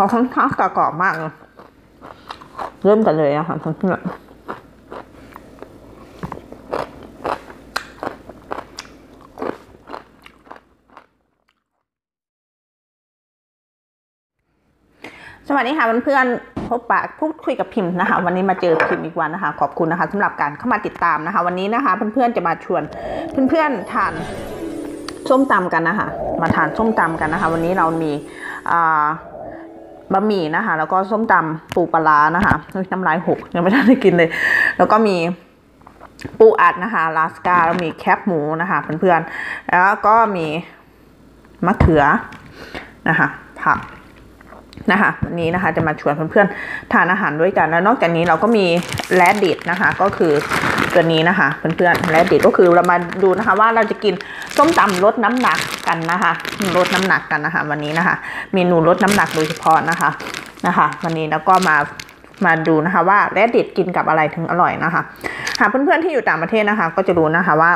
เขาค่อนข้างกรอบมากเลยเริ่มกันเลยนะคะเพื่อนสวัสดีค่ะเพื่อนๆพบปะพูดคุยกับพิมพ์นะคะวันนี้มาเจอพิมพ์อีกวันนะคะขอบคุณนะคะสำหรับการเข้ามาติดตามนะคะวันนี้นะคะเพื่อนๆจะมาชวนเพื่อนๆทานส้มตำกันนะคะมาทานส้มตำกันนะคะวันนี้เรามีบะหมี่นะคะแล้วก็ส้มตำปูปลานะคะน้ำลายหกยังไม่ได้กินเลยแล้วก็มีปูอัดนะคะลาสกาแล้วมีแคบหมูนะคะเพื่อนๆแล้วก็มีมะเขือนะคะผักนะคะวันนี้นะคะจะมาชวนเพื่อนๆทานอาหารด้วยกันแล้วนอกจากนี้เราก็มีแรดดิตนะคะก็คือตัวนี้นะคะเพื่อนๆแรดดิตก็คือเรามาดูนะคะว่าเราจะกินส้มตำลดน้ำหนักกันนะคะลดน้ำหนักกันนะคะวันนี้นะคะเมนูลดน้ำหนักโดยเฉพาะนะคะวันนี้แล้วก็มาดูนะคะว่าแรดดิตกินกับอะไรถึงอร่อยนะคะหากเพื่อนๆที่อยู่ต่างประเทศนะคะก็จะรู้นะคะว่า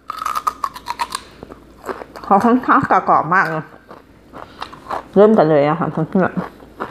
เขาค่อนข้างกรอบมากเลยเริ่มกันเลยนะคะเพื่อน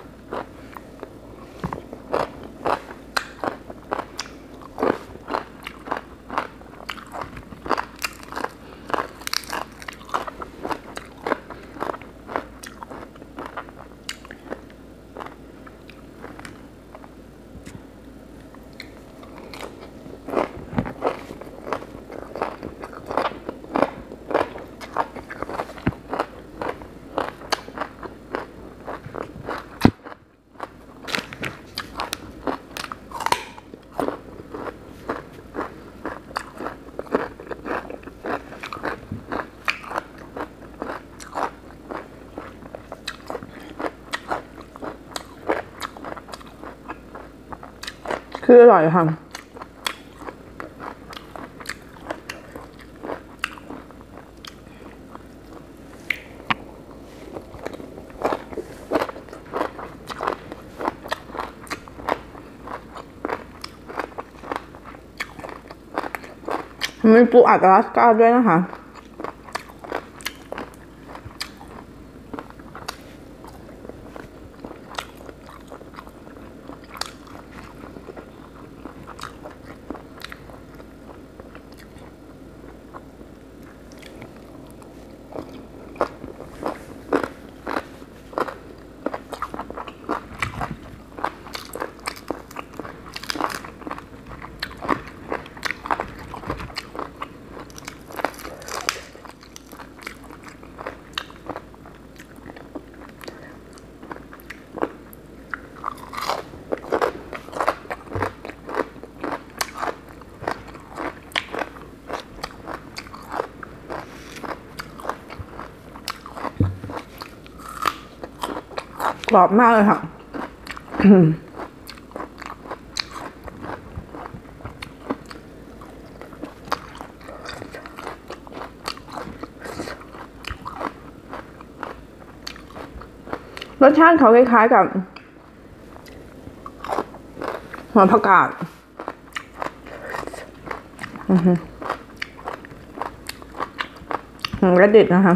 คืออร่อยค่ะมีปูอัดลาสก้าด้วยนะคะกรอบมากเลยค่ะรสชาติเขาคล้ายๆกับหัวผักกาดกระดิดนะคะ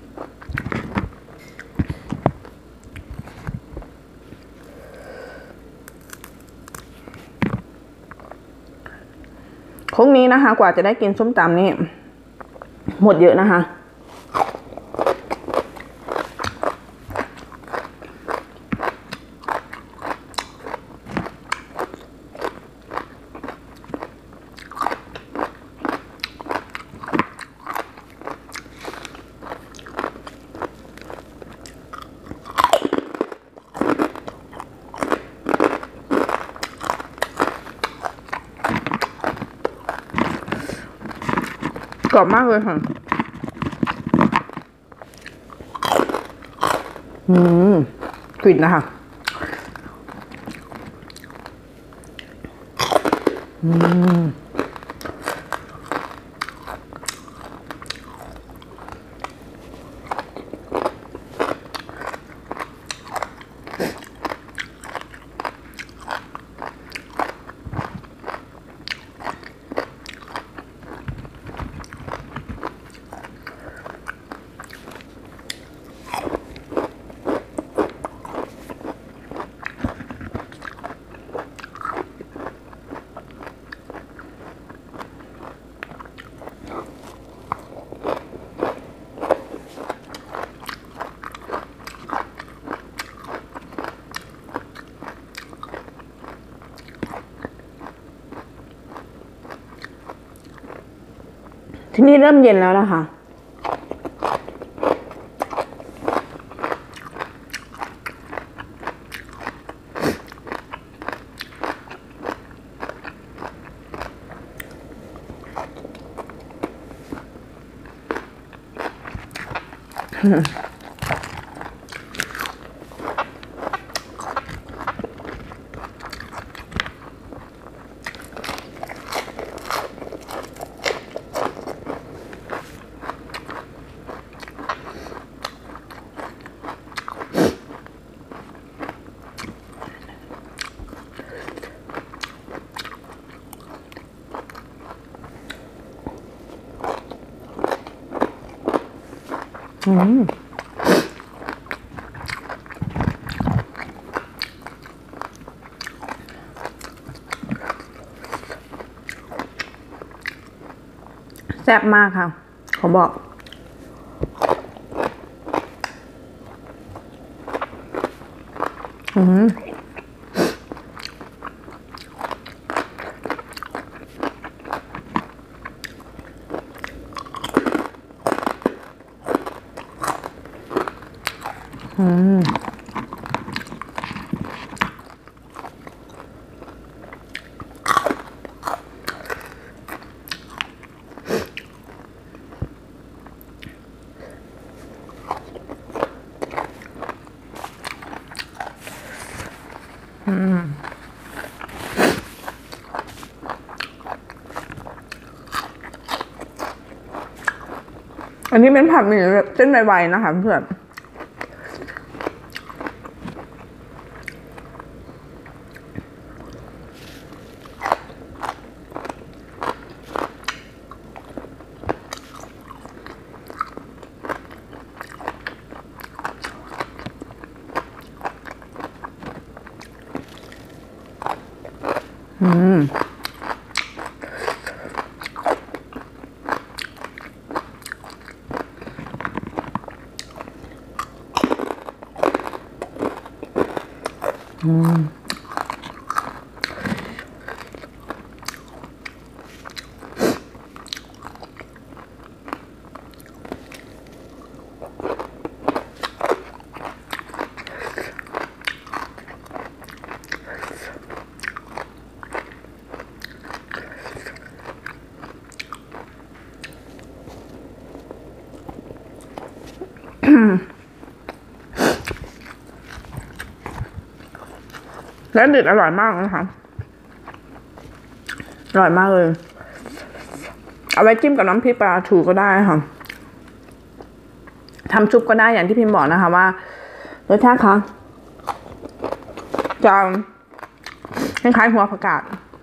คงนี้นะคะกว่าจะได้กินส้มตำนี่หมดเยอะนะคะกรอบมากเลยค่ะกลิ่นนะคะที่นี่เริ่มเย็นแล้วนะคะแซ่บมากค่ะขอบอกอันนี้เป็นผัดหมี่เส้นไวๆนะคะเพื่อนและเด็ดอร่อยมากนะคะอร่อยมากเลยเอาไว้จิ้มกับน้ำพริกปลาทูก็ได้ค่ะทำซุปก็ได้อย่างที่พิมพ์บอกนะคะว่ารสชาติค่ะจะคล้ายๆหัวผักกาด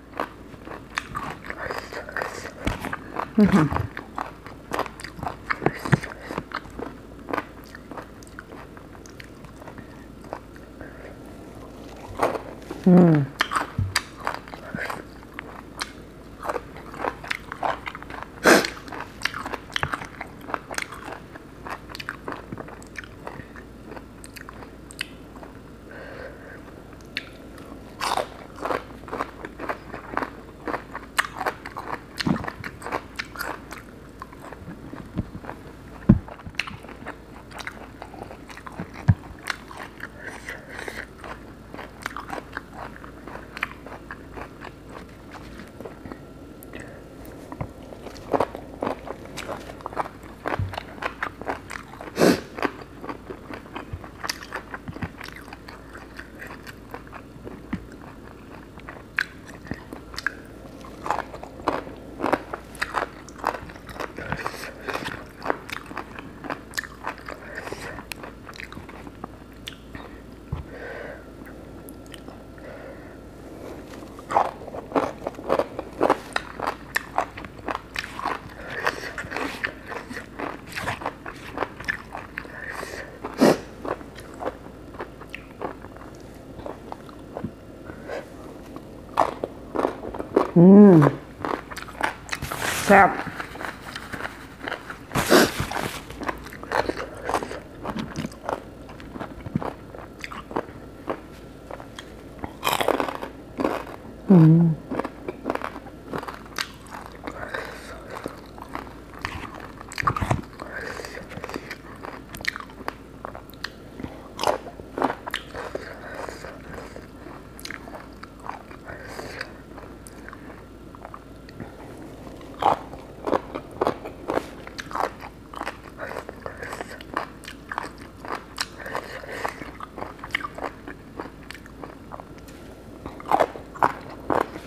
แซ่บ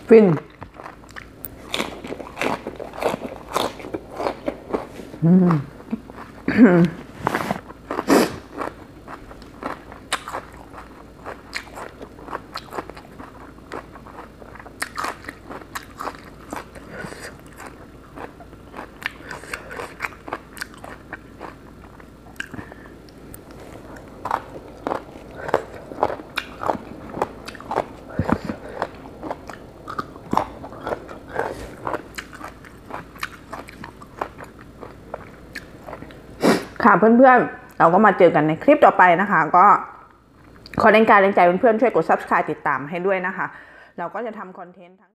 ฟินค่ะเพื่อนๆเราก็มาเจอกันในคลิปต่อไปนะคะก็ขอแรงใจเพื่อนๆช่วยกด Subscribe ติดตามให้ด้วยนะคะเราก็จะทำคอนเทนต์ทั้ง